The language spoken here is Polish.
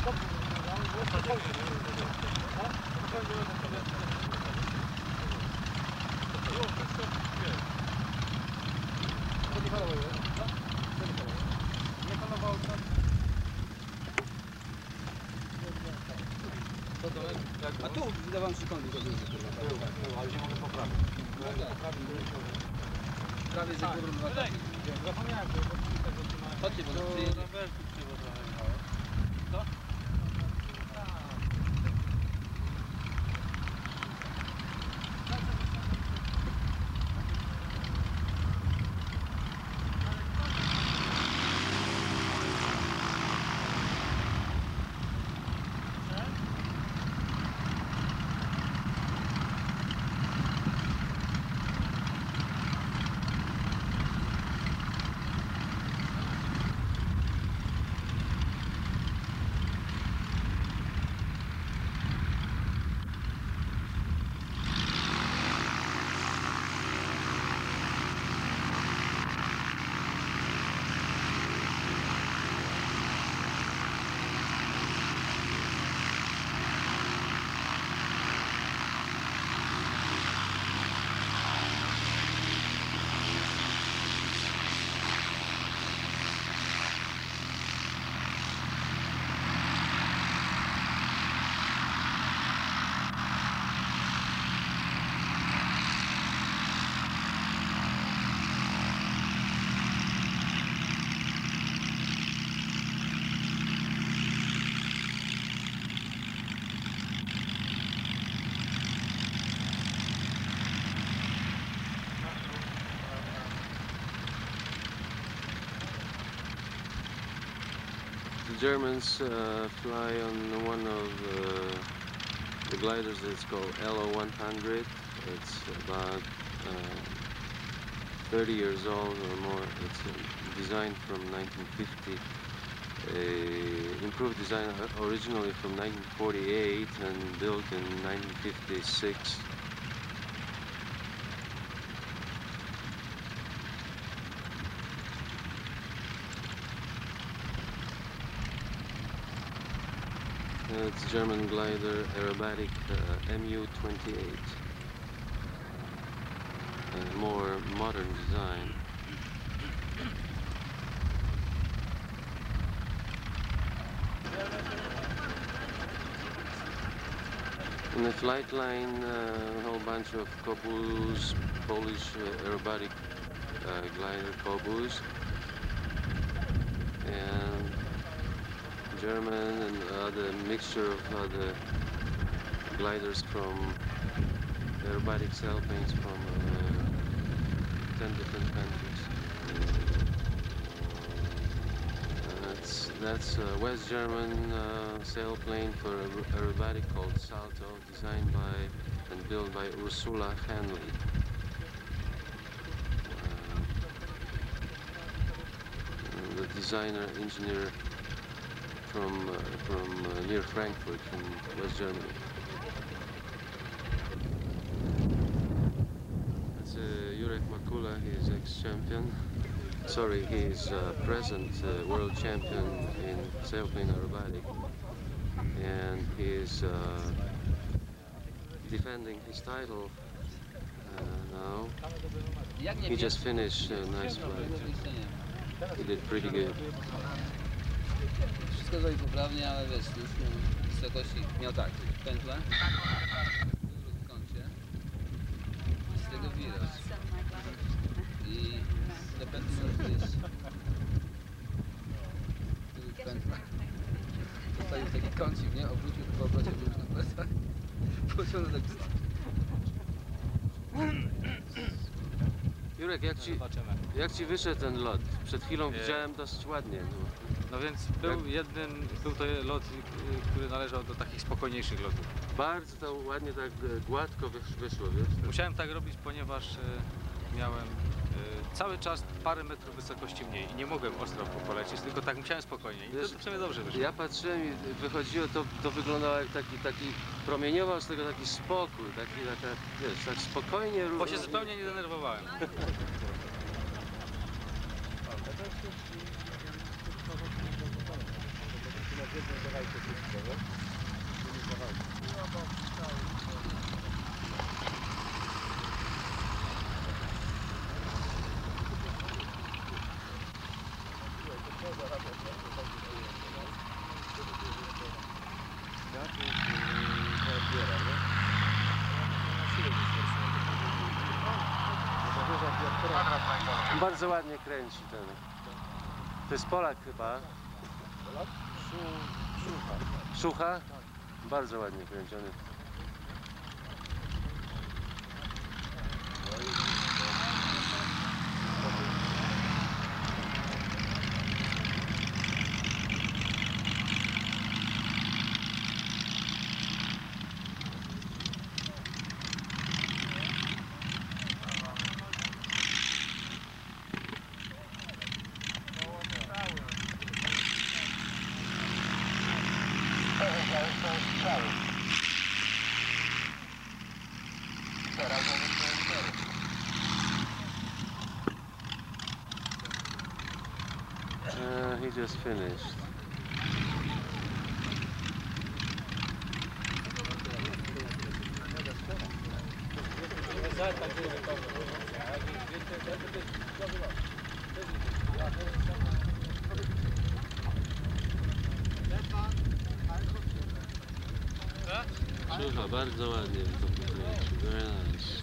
A tu wydawałem się kąt, ale nie mogę poprawić. Prawie za górą dwa. Zapomniałem, bo chodźcie, bo przyjedzie. Co? The Germans fly on one of the gliders that's called LO-100. It's about 30 years old or more. It's designed from 1950. Improved design originally from 1948 and built in 1956. It's German glider aerobatic MU-28. More modern design. In the flight line, a whole bunch of Kobus, Polish aerobatic glider Kobus, and German and other mixture of other gliders from aerobatic sailplanes from 10 different countries. That's a West German sailplane for aerobatic called Salto, designed by and built by Ursula Hanley. The designer, engineer from near Frankfurt, from West Germany. That's Jurek Makula. He's ex-champion. Sorry, he's present world champion in sailplane aerobatic, and he's defending his title now. He just finished a nice flight. He did pretty good. Wszystko zrobił poprawnie, ale wiesz, już wysokości miał tak, pętlę w kącie i z tego wiraż i te pętli możesz gdzieś tu pętla postawił taki kącik, nie? Obrócił po obrocie wziąć na plecach, pociągnął tak. Jurek, jak ci wyszedł ten lot? Przed chwilą widziałem dosyć ładnie. No więc był to lot, który należał do takich spokojniejszych lotów. Bardzo to ładnie, tak gładko wyszło, wiesz? Musiałem tak robić, ponieważ miałem cały czas parę metrów wysokości mniej i nie mogłem ostro polecieć, tylko tak musiałem spokojnie i Wiesz, to w sumie dobrze wyszło. Ja patrzyłem i wychodziło, to wyglądało jak taki promieniował z tego taki spokój, wiesz, tak spokojnie. Bo się zupełnie nie denerwowałem. Bardzo ładnie kręci ten. To jest Polak chyba. Polak? Szucha. Szucha? Bardzo ładnie kręciony. He just finished. Szucha, bardzo ładnie to pokręcił. Very nice.